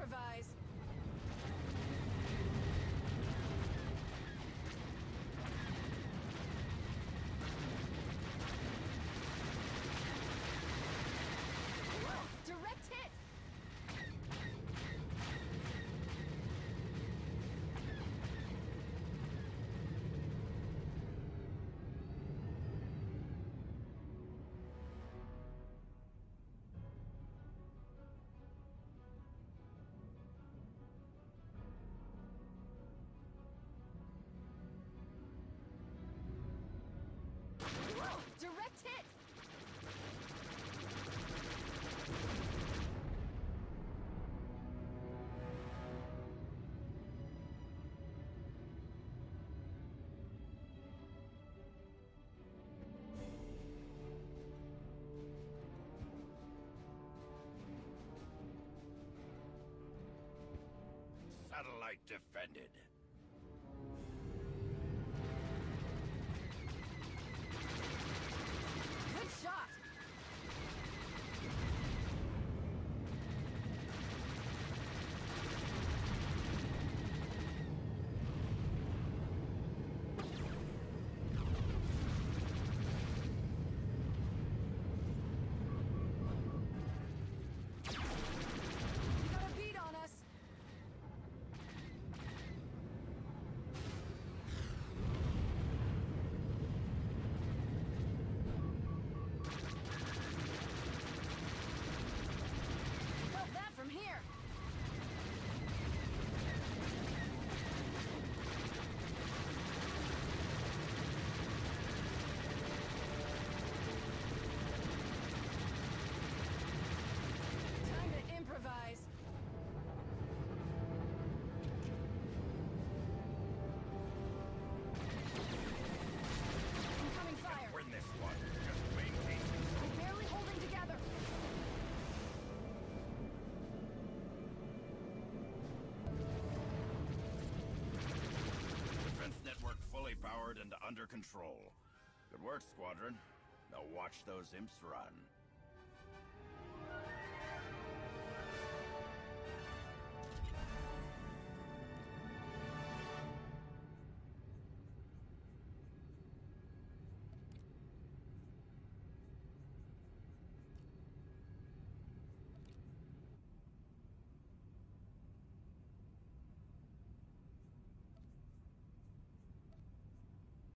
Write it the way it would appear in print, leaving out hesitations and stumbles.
improvise. Whoa, direct hit! Whoa, direct hit! Satellite defended. Good shot! You got a beat on us! Felt that from here! Time to improvise. Incoming fire! Win this one. Just maintain control. We're barely holding together! Defense network fully powered and under control. Good work, Squadron. Now watch those imps run.